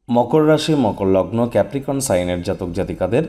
মকর রাশি, মকর লগ্ন, ক্যাপ্রিকন সাইনের জাতক জাতিকাদের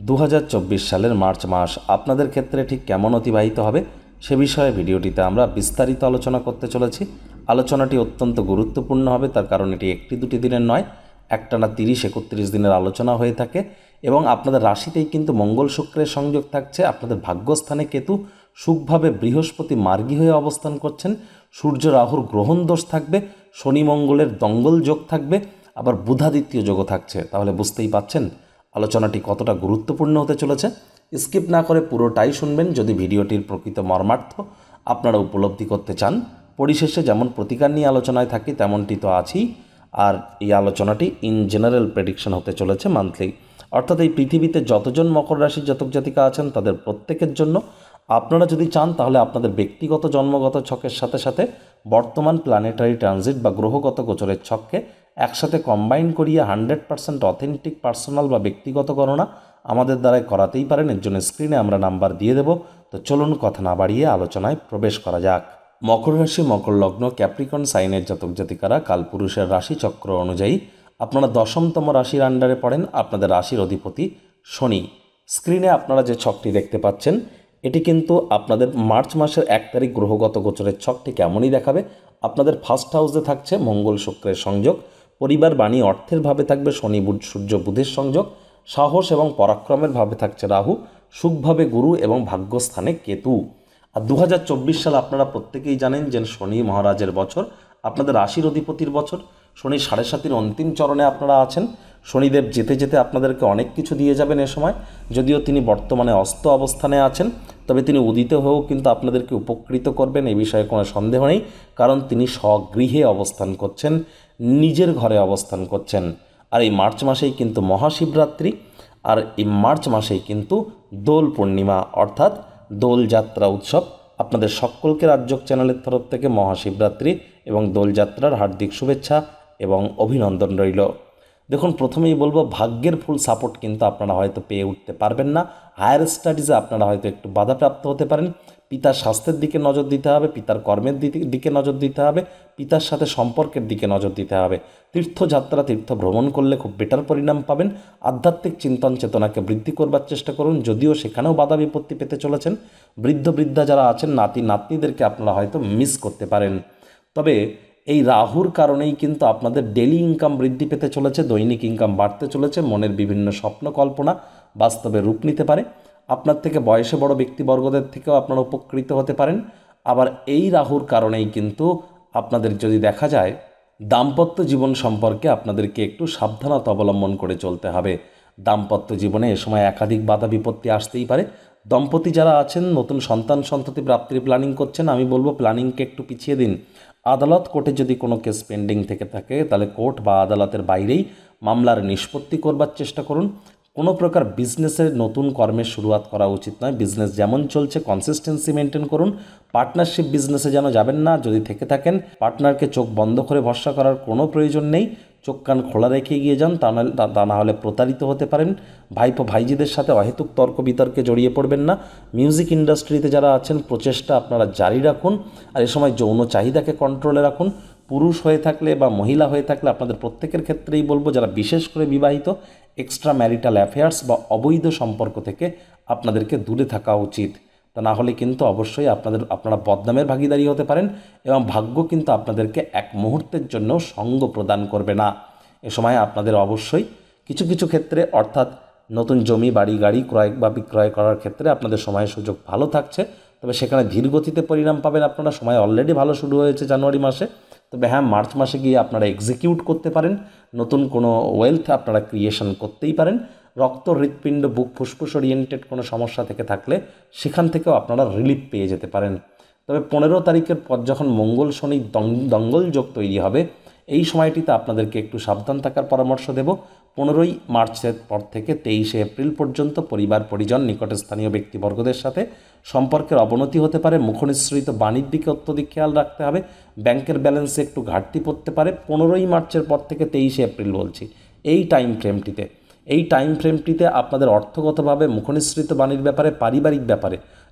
2024 সালের মার্চ মাস আপনাদের ক্ষেত্রে ঠিক কেমন অতিবাহিত হবে সে বিষয়ে ভিডিওটিতে আমরা বিস্তারিত আলোচনা করতে চলেছি। আলোচনাটি অত্যন্ত গুরুত্বপূর্ণ হবে, তার কারণ এটি একটি দুটি দিনের নয়, একটানা 30-31 দিনের আলোচনা হয়ে থাকে এবং আপনাদের রাশিতেই কিন্তু মঙ্গল শুক্রের সংযোগ থাকছে। আপনাদের ভাগ্যস্থানে কেতু সুখভাবে বৃহস্পতি মার্গী হয়ে অবস্থান করছেন, সূর্য রাহুর গ্রহণ দোষ থাকবে, শনি মঙ্গলের দঙ্গল যোগ থাকবে, আবার বুধাদিত্য যোগও থাকছে। তাহলে বুঝতেই পাচ্ছেন আলোচনাটি কতটা গুরুত্বপূর্ণ হতে চলেছে। স্কিপ না করে পুরোটাই শুনবেন যদি ভিডিওটির প্রকৃত মর্মার্থ আপনারা উপলব্ধি করতে চান। পরিশেষে যেমন প্রতিকার নিয়ে আলোচনায় থাকি তেমনটি তো আছেই, আর এই আলোচনাটি ইন জেনারেল প্রেডিকশন হতে চলেছে মান্থলি, অর্থাৎ এই পৃথিবীতে যতজন মকর রাশির জাতক জাতিকা আছেন তাদের প্রত্যেকের জন্য। আপনারা যদি চান তাহলে আপনাদের ব্যক্তিগত জন্মগত ছকের সাথে সাথে বর্তমান প্ল্যানেটারি ট্রানজিট বা গ্রহগত গোচরের ছককে একসাথে কম্বাইন করিয়ে 100% অথেন্টিক পার্সোনাল বা ব্যক্তিগত গণনা আমাদের দ্বারাই করাতেই পারেন। এর জন্য স্ক্রিনে আমরা নাম্বার দিয়ে দেব। তো চলুন কথা না বাড়িয়ে আলোচনায় প্রবেশ করা যাক। মকর রাশি, মকর লগ্ন, ক্যাপ্রিকন সাইনের জাতক জাতিকারা কালপুরুষের রাশিচক্র অনুযায়ী আপনারা 10তম রাশির আন্ডারে পড়েন। আপনাদের রাশির অধিপতি শনি। স্ক্রিনে আপনারা যে ছকটি দেখতে পাচ্ছেন এটি কিন্তু আপনাদের মার্চ মাসের 1 তারিখ গ্রহগত গোচরের ছকটি কেমনই দেখাবে। আপনাদের ফার্স্ট হাউসে থাকছে মঙ্গল শুক্রের সংযোগ, পরিবার বাণী অর্থের ভাবে থাকবে শনি সূর্য বুধের সংযোগ, সাহস এবং পরাক্রমের ভাবে থাকছে রাহু, সুখভাবে গুরু এবং ভাগ্যস্থানে কেতু। আর 2024 সাল আপনারা প্রত্যেকেই জানেন যে শনি মহারাজের বছর, আপনাদের রাশির অধিপতির বছর। শনি 7.5 অন্তিম চরণে আপনারা আছেন। শনিদেব যেতে যেতে আপনাদেরকে অনেক কিছু দিয়ে যাবেন এ সময়। যদিও তিনি বর্তমানে অস্ত অবস্থানে আছেন, তবে তিনি উদিত হয়েও কিন্তু আপনাদেরকে উপকৃত করবেন, এই বিষয়ে কোনো সন্দেহ নেই। কারণ তিনি স্বগৃহে অবস্থান করছেন, নিজের ঘরে অবস্থান করছেন। আর এই মার্চ মাসেই কিন্তু মহাশিবরাত্রি, আর এই মার্চ মাসেই কিন্তু দোল পূর্ণিমা অর্থাৎ দোলযাত্রা উৎসব। আপনাদের সকলকে রাজযোগ চ্যানেলের তরফ থেকে মহাশিবরাত্রি এবং দোলযাত্রার হার্দিক শুভেচ্ছা এবং অভিনন্দন রইল। দেখুন, প্রথমেই বলবো ভাগ্যের ফুল সাপোর্ট কিন্তু আপনারা হয়তো পেয়ে উঠতে পারবেন না। হায়ার স্টাডিজে আপনারা হয়তো একটু বাধাপ্রাপ্ত হতে পারেন। পিতার স্বাস্থ্যের দিকে নজর দিতে হবে, পিতার কর্মের দিকে নজর দিতে হবে, পিতার সাথে সম্পর্কের দিকে নজর দিতে হবে। তীর্থযাত্রা, তীর্থ ভ্রমণ করলে খুব বেটার পরিণাম পাবেন। আধ্যাত্মিক চিন্তন চেতনাকে বৃদ্ধি করবার চেষ্টা করুন, যদিও সেখানেও বাধা বিপত্তি পেতে চলেছেন। বৃদ্ধ বৃদ্ধা যারা আছেন, নাতি নাতনিদেরকে আপনারা হয়তো মিস করতে পারেন। তবে এই রাহুর কারণেই কিন্তু আপনাদের ডেলি ইনকাম বৃদ্ধি পেতে চলেছে, দৈনিক ইনকাম বাড়তে চলেছে। মনের বিভিন্ন স্বপ্ন কল্পনা বাস্তবে রূপ নিতে পারে। আপনার থেকে বয়সে বড় ব্যক্তিবর্গদের থেকেও আপনারা উপকৃত হতে পারেন। আবার এই রাহুর কারণেই কিন্তু আপনাদের যদি দেখা যায় দাম্পত্য জীবন সম্পর্কে আপনাদেরকে একটু সাবধানতা অবলম্বন করে চলতে হবে। দাম্পত্য জীবনে এ সময় একাধিক বাধা বিপত্তি আসতেই পারে। দম্পতি যারা আছেন নতুন সন্তান সন্ততি প্রাপ্তির প্ল্যানিং করছেন, আমি বলবো প্ল্যানিংকে একটু পিছিয়ে দিন। আদালত কোর্টে যদি কোনো কেস পেন্ডিং থেকে থাকে তাহলে কোর্ট বা আদালতের বাইরেই মামলার নিষ্পত্তি করবার চেষ্টা করুন। কোনো প্রকার বিজনেসের নতুন কর্মের শুরুয়াত করা উচিত নয়। বিজনেস যেমন চলছে কনসিস্টেন্সি মেনটেন করুন। পার্টনারশিপ বিজনেসে যেন যাবেন না। যদি থেকে থাকেন পার্টনারকে চোখ বন্ধ করে ভরসা করার কোনো প্রয়োজন নেই, চোখ কান খোলা রেখে এগিয়ে যান, তা না হলে প্রতারিত হতে পারেন। ভাইপো ভাইজিদের সাথে অহেতুক তর্ক বিতর্কে জড়িয়ে পড়বেন না। মিউজিক ইন্ডাস্ট্রিতে যারা আছেন প্রচেষ্টা আপনারা জারি রাখুন, আর এ সময় যৌন চাহিদাকে কন্ট্রোলে রাখুন। পুরুষ হয়ে থাকলে বা মহিলা হয়ে থাকলে আপনাদের প্রত্যেকের ক্ষেত্রেই বলবো, যারা বিশেষ করে বিবাহিত, এক্সট্রা ম্যারিটাল অ্যাফেয়ার্স বা অবৈধ সম্পর্ক থেকে আপনাদেরকে দূরে থাকা উচিত। তা না হলে কিন্তু অবশ্যই আপনারা বদনামের ভাগীদারি হতে পারেন এবং ভাগ্য কিন্তু আপনাদেরকে এক মুহূর্তের জন্য সঙ্গ প্রদান করবে না। এ সময় আপনাদের অবশ্যই কিছু কিছু ক্ষেত্রে, অর্থাৎ নতুন জমি বাড়ি গাড়ি ক্রয় বা বিক্রয় করার ক্ষেত্রে আপনাদের সময়ের সুযোগ ভালো থাকছে। তবে সেখানে ধীর গতিতে পরিণাম পাবেন আপনারা। সময় অলরেডি ভালো শুরু হয়েছে জানুয়ারি মাসে। তবে হ্যাঁ, মার্চ মাসে গিয়ে আপনারা এক্সিকিউট করতে পারেন, নতুন কোনো ওয়েলথ আপনারা ক্রিয়েশন করতেই পারেন। রক্ত, হৃৎপিণ্ড, বুক, ফুসফুস ওরিয়েন্টেড কোনো সমস্যা থেকে থাকলে সেখান থেকেও আপনারা রিলিফ পেয়ে যেতে পারেন। তবে 15 তারিখের পর যখন মঙ্গল শনি দঙ্গল যোগ তৈরি হবে, এই সময়টিতে আপনাদেরকে একটু সাবধান থাকার পরামর্শ দেব। 15ই মার্চের পর থেকে 23শে এপ্রিল পর্যন্ত পরিবার পরিজন নিকটস্থানীয় ব্যক্তিবর্গদের সাথে সম্পর্কের অবনতি হতে পারে। মুখনিসৃত বাণীর দিকে অত্যধিক খেয়াল রাখতে হবে। ব্যাংকের ব্যালেন্সে একটু ঘাটতি পড়তে পারে। 15ই মার্চের পর থেকে 23শে এপ্রিল বলছি, এই টাইম ফ্রেমটিতে আপনাদের অর্থগতভাবে মুখনিসৃত বাণীর ব্যাপারে, পারিবারিক ব্যাপারে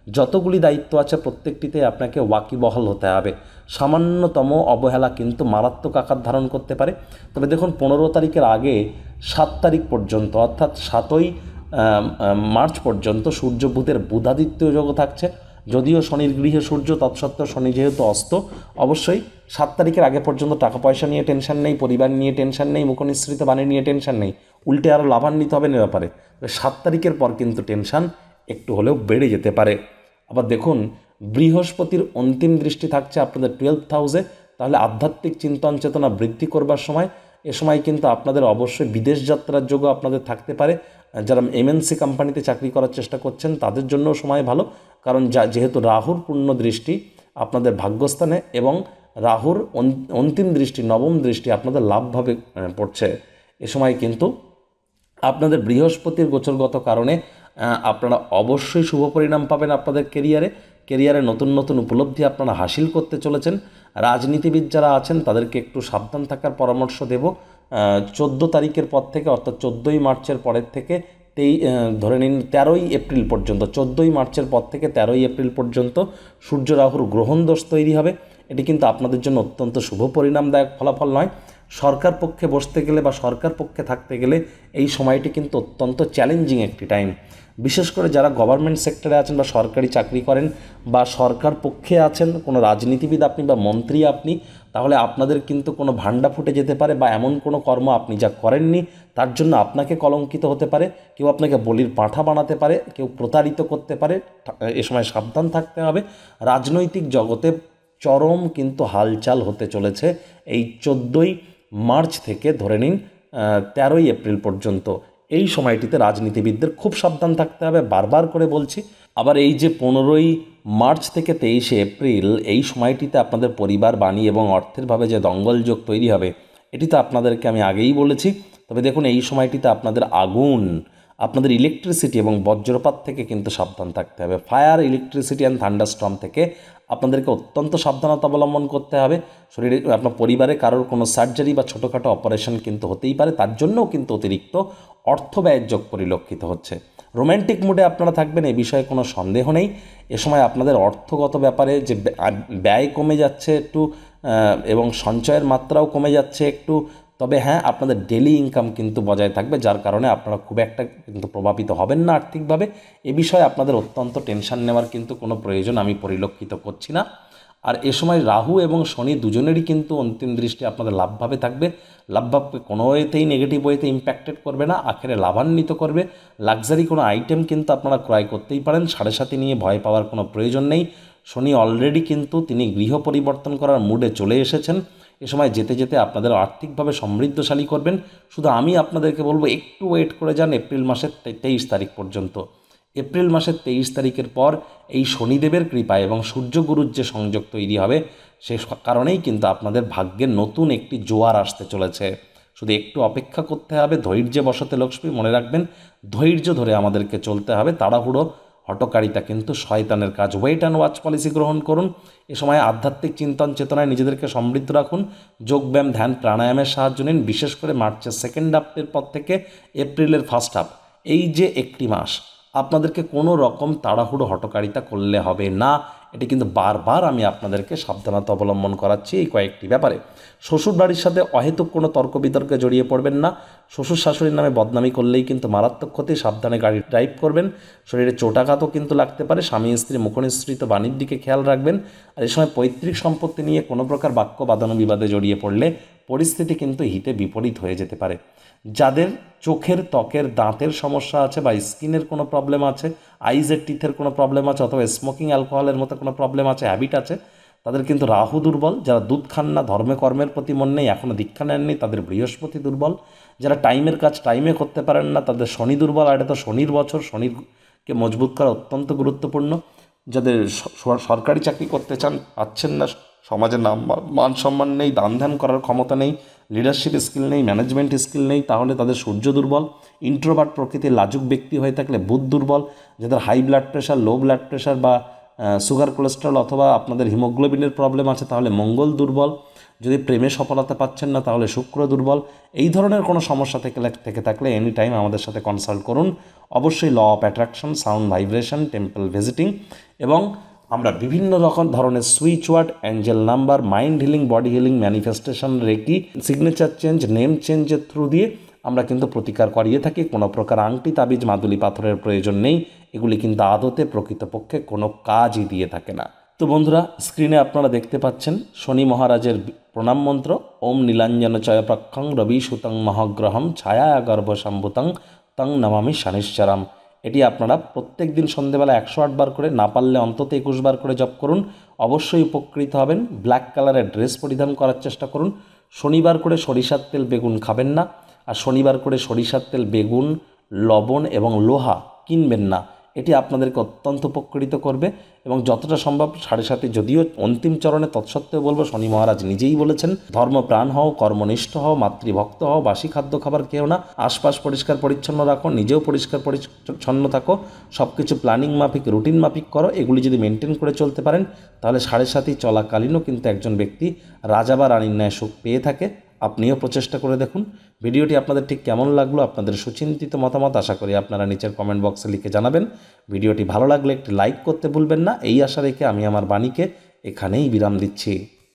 যতগুলি দায়িত্ব আছে প্রত্যেকটিতে আপনাকে ওয়াকিবহাল হতে হবে। সামান্যতম অবহেলা কিন্তু মারাত্মক আকার ধারণ করতে পারে। তবে দেখুন 15 তারিখের আগে 7 তারিখ পর্যন্ত অর্থাৎ 7ই মার্চ পর্যন্ত সূর্য বুধের বুধাদিত্য যোগ থাকছে। যদিও শনির গৃহে সূর্য, তৎসত্ত্বেও শনি যেহেতু অস্ত, অবশ্যই 7 তারিখের আগে পর্যন্ত টাকা পয়সা নিয়ে টেনশন নেই, পরিবার নিয়ে টেনশন নেই, মুখনিসৃত বাণী নিয়ে টেনশন নেই, উল্টে আরও লাভান্বিত হবেন এ ব্যাপারে। 7 তারিখের পর কিন্তু টেনশন একটু হলেও বেড়ে যেতে পারে। আবার দেখুন বৃহস্পতির অন্তিম দৃষ্টি থাকছে আপনাদের 12th হাউসে, তাহলে আধ্যাত্মিক চিন্তন চেতনা বৃদ্ধি করবার সময়, এ সময় কিন্তু আপনাদের অবশ্যই বিদেশ যাত্রার যোগও আপনাদের থাকতে পারে। যারা এমএনসি কোম্পানিতে চাকরি করার চেষ্টা করছেন তাদের জন্য সময় ভালো, কারণ যেহেতু রাহুর পূর্ণ দৃষ্টি আপনাদের ভাগ্যস্থানে এবং রাহুর অন্তিম দৃষ্টি, নবম দৃষ্টি আপনাদের লাভভাবে পড়ছে, এ সময় কিন্তু আপনাদের বৃহস্পতির গোচরগত কারণে আপনারা অবশ্যই শুভ পরিণাম পাবেন আপনাদের কেরিয়ারে নতুন নতুন উপলব্ধি আপনারা হাসিল করতে চলেছেন। রাজনীতিবিদ যারা আছেন তাদেরকে একটু সাবধান থাকার পরামর্শ দেব। 14 তারিখের পর থেকে অর্থাৎ 14ই মার্চের পরের থেকে ধরে নিন 13ই এপ্রিল পর্যন্ত, 14ই মার্চের পর থেকে 13ই এপ্রিল পর্যন্ত সূর্য রাহুর গ্রহণ দোষ তৈরি হবে। এটি কিন্তু আপনাদের জন্য অত্যন্ত শুভ পরিণামদায়ক ফলাফল নয়। সরকার পক্ষে বসতে গেলে বা সরকার পক্ষে থাকতে গেলে এই সময়টি কিন্তু অত্যন্ত চ্যালেঞ্জিং একটি টাইম। বিশেষ করে যারা গভর্নমেন্ট সেক্টরে আছেন বা সরকারি চাকরি করেন বা সরকার পক্ষে আছেন, কোনো রাজনীতিবিদ আপনি বা মন্ত্রী আপনি, তাহলে আপনাদের কিন্তু কোনো ভান্ডা ফুটে যেতে পারে বা এমন কোনো কর্ম আপনি যা করেননি তার জন্য আপনাকে কলঙ্কিত হতে পারে, কেউ আপনাকে বলির পাঁঠা বানাতে পারে, কেউ প্রতারিত করতে পারে। এ সময় সাবধান থাকতে হবে। রাজনৈতিক জগতে চরম কিন্তু হালচাল হতে চলেছে এই 14ই মার্চ থেকে ধরে নিন 13ই এপ্রিল পর্যন্ত। এই সময়টিতে রাজনীতিবিদদের খুব সাবধান থাকতে হবে, বারবার করে বলছি। আবার এই যে 15ই মার্চ থেকে 23শে এপ্রিল, এই সময়টিতে আপনাদের পরিবার, বাণী এবং অর্থের ভাবে যে দঙ্গলযোগ তৈরি হবে, এটি তো আপনাদেরকে আমি আগেই বলেছি। তবে দেখুন এই সময়টিতে আপনাদের আগুন, আপনাদের ইলেকট্রিসিটি এবং বজ্রপাত থেকে কিন্তু সাবধান থাকতে হবে। ফায়ার, ইলেকট্রিসিটি অ্যান্ড থান্ডারস্টর্ম থেকে আপনাদেরকে অত্যন্ত সাবধানতা অবলম্বন করতে হবে। শরীরে আপনার পরিবারে কারোর কোনো সার্জারি বা ছোটোখাটো অপারেশন কিন্তু হতেই পারে, তার জন্যও কিন্তু অতিরিক্ত অর্থ ব্যয়ের যোগ পরিলক্ষিত হচ্ছে। রোম্যান্টিক মুডে আপনারা থাকবেন, এ বিষয়ে কোনো সন্দেহ নেই। এ সময় আপনাদের অর্থগত ব্যাপারে যে ব্যয় কমে যাচ্ছে একটু এবং সঞ্চয়ের মাত্রাও কমে যাচ্ছে একটু, তবে হ্যাঁ আপনাদের ডেলি ইনকাম কিন্তু বজায় থাকবে, যার কারণে আপনারা খুব একটা কিন্তু প্রভাবিত হবেন না আর্থিকভাবে। এ বিষয়ে আপনাদের অত্যন্ত টেনশন নেওয়ার কিন্তু কোনো প্রয়োজন আমি পরিলক্ষিত করছি না। আর এ সময় রাহু এবং শনি দুজনেরই কিন্তু অন্তিম দৃষ্টি আপনাদের লাভভাবে থাকবে। লাভভাবকে কোনো ওয়েতেই নেগেটিভ ওয়েতে ইম্প্যাক্টেড করবে না, আখেরে লাভান্বিত করবে। লাক্সারি কোনো আইটেম কিন্তু আপনারা ক্রয় করতেই পারেন, 7.5 নিয়ে ভয় পাওয়ার কোনো প্রয়োজন নেই। শনি অলরেডি কিন্তু তিনি গৃহ পরিবর্তন করার মুডে চলে এসেছেন। এ সময় যেতে যেতে আপনাদের আর্থিকভাবে সমৃদ্ধশালী করবেন। শুধু আমি আপনাদেরকে বলবো একটু ওয়েট করে যান এপ্রিল মাসের 23 তারিখ পর্যন্ত। এপ্রিল মাসের 23 তারিখের পর এই শনিদেবের কৃপায় এবং সূর্যগুরুর যে সংযোগ তৈরি হবে, সে কারণেই কিন্তু আপনাদের ভাগ্যের নতুন একটি জোয়ার আসতে চলেছে। শুধু একটু অপেক্ষা করতে হবে। ধৈর্যে বসতে লক্ষ্মী, মনে রাখবেন ধৈর্য ধরে আমাদেরকে চলতে হবে। তাড়াহুড়ো হটকারিতা কিন্তু শয়তানের কাজ। ওয়েট অ্যান্ড ওয়াচ পলিসি গ্রহণ করুন। এ সময় আধ্যাত্মিক চিন্তন চেতনায় নিজেদেরকে সমৃদ্ধ রাখুন। যোগব্যায়াম, ধ্যান, প্রাণায়ামের সাহায্য নিন। বিশেষ করে মার্চের সেকেন্ড হাফের পর থেকে এপ্রিলের ফার্স্ট হাফ, এই যে একটি মাস আপনাদেরকে কোনো রকম তাড়াহুড়ো হটকারিতা করলে হবে না। এটি কিন্তু বারবার আমি আপনাদেরকে সাবধানতা অবলম্বন করাচ্ছি এই কয়েকটি ব্যাপারে। শ্বশুর বাড়ির সাথে অহেতুক কোনো তর্ক বিতর্কে জড়িয়ে পড়বেন না। শ্বশুর শাশুড়ির নামে বদনামি করলেই কিন্তু মারাত্মক ক্ষতি। সাবধানে গাড়ি ড্রাইভ করবেন। শরীরে চোটাঘাতও কিন্তু লাগতে পারে। স্বামী স্ত্রী মুখনিসৃত বাণীর দিকে খেয়াল রাখবেন। আর এই সময় পৈতৃক সম্পত্তি নিয়ে কোনো প্রকার বাক্য বাদানো বিবাদে জড়িয়ে পড়লে পরিস্থিতি কিন্তু হিতে বিপরীত হয়ে যেতে পারে। যাদের চোখের, ত্বকের, দাঁতের সমস্যা আছে বা স্কিনের কোনো প্রবলেম আছে, আইজের টিথের কোনো প্রবলেম আছে, অথবা স্মোকিং, অ্যালকোহলের মতো কোনো প্রবলেম আছে, হ্যাবিট আছে, তাদের কিন্তু রাহু দুর্বল। যারা দুধ খান না, ধর্মে কর্মের প্রতি মন নেই, এখনও দীক্ষা নেননি, তাদের বৃহস্পতি দুর্বল। যারা টাইমের কাজ টাইমে করতে পারেন না, তাদের শনি দুর্বল। আর এটা তো শনির বছর, শনিকে মজবুত করা অত্যন্ত গুরুত্বপূর্ণ। যাদের সরকারি চাকরি করতে চান, পাচ্ছেন না, সমাজে মান সম্মান নেই, দান ধ্যান করার ক্ষমতা নেই, লিডারশিপ স্কিল নেই, ম্যানেজমেন্ট স্কিল নেই, তাহলে তাদের সূর্য দুর্বল। ইন্ট্রোভার্ট প্রকৃতির লাজুক ব্যক্তি হয়ে থাকলে বুধ দুর্বল। যাদের high blood pressure, low blood pressure বা সুগার, কোলেস্ট্রল অথবা আপনাদের হিমোগ্লোবিনের প্রবলেম আছে, তাহলে মঙ্গল দুর্বল। যদি প্রেমে সফলতা পাচ্ছেন না তাহলে শুক্র দুর্বল, এই ধরনের কোনো সমস্যা থেকে থাকলে এনি টাইম আমাদের সাথে কনসাল্ট করুন। অবশ্যই law of attraction, sound vibration, temple visiting এবং আমরা বিভিন্ন রকম ধরনের switch word, angel number, mind healing, body healing, manifestation, reiki, signature change, name চেঞ্জের থ্রু দিয়ে আমরা কিন্তু প্রতিকার করিয়ে থাকি। কোনো প্রকার আংটি, তাবিজ, মাদুলি পাথরের প্রয়োজন নেই। এগুলি কিন্তু আদতে প্রকৃতপক্ষে কোনো কাজই দিয়ে থাকে না। তো বন্ধুরা, স্ক্রিনে আপনারা দেখতে পাচ্ছেন শনি মহারাজের প্রণাম মন্ত্র, ওম নীলাঞ্জন চয়প্রক্ষং রবি সুতং মহাগ্রহম ছায়া গর্ভসম্ভূতং তং নমামি শনিশ্চরম। এটি আপনারা প্রত্যেক দিন সন্ধ্যেবেলা 108 বার করে, না পারলে অন্তত 21 বার করে জপ করুন। অবশ্যই উপকৃত হবেন। ব্ল্যাক কালারের ড্রেস পরিধান করার চেষ্টা করুন। শনিবার করে সরিষার তেল, বেগুন খাবেন না। আর শনিবার করে সরিষার তেল, বেগুন, লবণ এবং লোহা কিনবেন না। এটি আপনাদেরকে অত্যন্ত উপকৃত করবে এবং যতটা সম্ভব 7:30, যদিও অন্তিম চরণে তৎসত্ত্বেও বলবো, শনি মহারাজ নিজেই বলেছেন ধর্মপ্রাণ হও, কর্মনিষ্ঠ হও, মাতৃভক্ত হও, বাসি খাদ্য খাবার খেও না, আশপাশ পরিষ্কার পরিচ্ছন্ন রাখো, নিজেও পরিষ্কার পরিচ্ছন্ন থাকো, সব কিছু প্ল্যানিং মাফিক, রুটিন মাফিক করো। এগুলি যদি মেনটেন করে চলতে পারেন তাহলে 7:30 চলাকালীনও কিন্তু একজন ব্যক্তি রাজা বা রানীর ন্যায় সুখ পেয়ে থাকে। আপনিও প্রচেষ্টা করে দেখুন। ভিডিওটি আপনাদের ঠিক কেমন লাগলো, আপনাদের সুচিন্তিত মতামত আশা করি আপনারা নিচের কমেন্ট বক্সে লিখে জানাবেন। ভিডিওটি ভালো লাগলে একটি লাইক করতে ভুলবেন না। এই আশা রেখে আমি আমার বাণীকে এখানেই বিরাম দিচ্ছি।